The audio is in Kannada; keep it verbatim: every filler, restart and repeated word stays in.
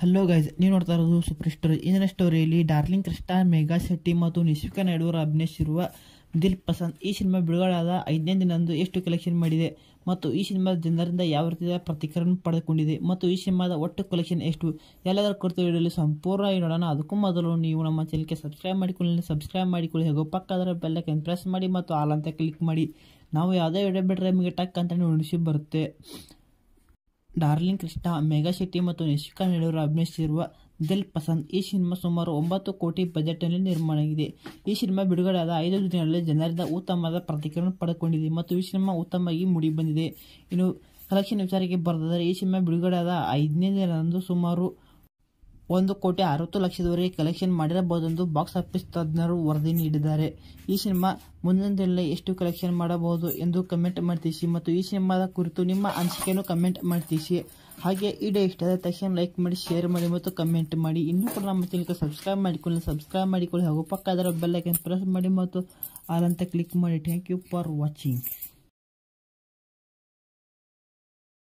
ಹಲೋ ಗೈಸ್, ನೀವು ನೋಡ್ತಾ ಇರೋದು ಸೂಪರ್ ಸ್ಟೋರಿ. ಇಂದಿನ ಸ್ಟೋರಿಯಲ್ಲಿ ಡಾರ್ಲಿಂಗ್ ಕೃಷ್ಣ, ಮೇಘಾ ಶೆಟ್ಟಿ ಮತ್ತು ನಿಶ್ವಿಕಾ ನಾಯ್ಡು ಅಭಿನಯಿಸಿರುವ ದಿಲ್ ಪಸಂದ್ ಈ ಸಿನಿಮಾ ಬಿಡುಗಡೆಯಾದ ಐದನೇ ದಿನದಂದು ಎಷ್ಟು ಕಲೆಕ್ಷನ್ ಮಾಡಿದೆ ಮತ್ತು ಈ ಸಿನಿಮಾದ ಜನರಿಂದ ಯಾವ ರೀತಿಯ ಪ್ರತಿಕ್ರಿಯೆ ಪಡೆದುಕೊಂಡಿದೆ ಮತ್ತು ಈ ಸಿನಿಮಾದ ಒಟ್ಟು ಕಲೆಕ್ಷನ್ ಎಷ್ಟು ಎಲ್ಲದರ ಕುರಿತು ವಿಡಿಯೋಲಿ ಸಂಪೂರ್ಣ ನೋಡೋಣ. ಅದಕ್ಕೂ ಮೊದಲು ನೀವು ನಮ್ಮ ಚಾನಲ್ಗೆ ಸಬ್ಸ್ಕ್ರೈಬ್ ಮಾಡಿಕೊಳ್ಳಿ ಸಬ್ಸ್ಕ್ರೈಬ್ ಮಾಡಿಕೊಳ್ಳಿ ಹಾಗೂ ಪಕ್ಕದರ ಬೆಲ್ಲೈಕನ್ ಪ್ರೆಸ್ ಮಾಡಿ ಮತ್ತು ಆಲ್ ಅಂತ ಕ್ಲಿಕ್ ಮಾಡಿ. ನಾವು ಯಾವುದೇ ವಿಡಿಯೋ ಬಿಟ್ಟರೆ ನಿಮಗೆ ಟಕ್ ಅಂತ ನೋಟಿಫಿಕೇಶನ್ ಬರುತ್ತೆ. ಡಾರ್ಲಿಂಗ್ ಕೃಷ್ಣ, ಮೇಘಾ ಶೆಟ್ಟಿ ಮತ್ತು ನಿಶ್ವಿಕಾ ನಾಯ್ಡು ಅಭಿನಯಿಸಿರುವ ದಿಲ್ ಪಸಂದ್ ಈ ಸಿನಿಮಾ ಸುಮಾರು ಒಂಬತ್ತು ಕೋಟಿ ಬಜೆಟ್ನಲ್ಲಿ ನಿರ್ಮಾಣವಾಗಿದೆ. ಈ ಸಿನಿಮಾ ಬಿಡುಗಡೆಯಾದ ಐದು ದಿನಗಳಲ್ಲಿ ಜನರಿಂದ ಉತ್ತಮವಾದ ಪ್ರತಿಕ್ರಿಯೆ ಪಡೆದುಕೊಂಡಿದೆ ಮತ್ತು ಈ ಸಿನಿಮಾ ಉತ್ತಮವಾಗಿ ಮೂಡಿ ಬಂದಿದೆ. ಇನ್ನು ಕಲೆಕ್ಷನ್ ವಿಚಾರಕ್ಕೆ ಬರೆದರೆ ಈ ಸಿನಿಮಾ ಬಿಡುಗಡೆಯಾದ ಐದನೇ ದಿನದಂದು ಸುಮಾರು ಒಂದು ಕೋಟಿ ಅರವತ್ತು ಲಕ್ಷದವರೆಗೆ ಕಲೆಕ್ಷನ್ ಮಾಡಿರಬಹುದೆಂದು ಬಾಕ್ಸ್ ಆಫೀಸ್ ತಜ್ಞರು ವರದಿ ನೀಡಿದ್ದಾರೆ. ಈ ಸಿನಿಮಾ ಮುಂದಿನ ದಿನದಲ್ಲಿ ಎಷ್ಟು ಕಲೆಕ್ಷನ್ ಮಾಡಬಹುದು ಎಂದು ಕಮೆಂಟ್ ಮಾಡಿ ತಿಳಿಸಿ ಮತ್ತು ಈ ಸಿನಿಮಾದ ಕುರಿತು ನಿಮ್ಮ ಅನಿಸಿಕೆಯನ್ನು ಕಮೆಂಟ್ ಮಾಡಿ ತಿಳಿಸಿ. ಹಾಗೆ ಈ ವಿಡಿಯೋ ಇಷ್ಟ ಆದ ತಕ್ಷಣ ಲೈಕ್ ಮಾಡಿ, ಶೇರ್ ಮಾಡಿ ಮತ್ತು ಕಮೆಂಟ್ ಮಾಡಿ. ಇನ್ನೂ ಕೂಡ ನಮ್ಮ ಚಾನಲ್ಗೆ ಸಬ್ಸ್ಕ್ರೈಬ್ ಮಾಡಿಕೊಳ್ಳಿ ಸಬ್ಸ್ಕ್ರೈಬ್ ಮಾಡಿಕೊಳ್ಳಿ ಹಾಗೂ ಪಕ್ಕದರ ಬೆಲ್ ಐಕಾನ್ ಪ್ರೆಸ್ ಮಾಡಿ ಮತ್ತು ಆಲ್ ಅಂತ ಕ್ಲಿಕ್ ಮಾಡಿ. Thank you for watching.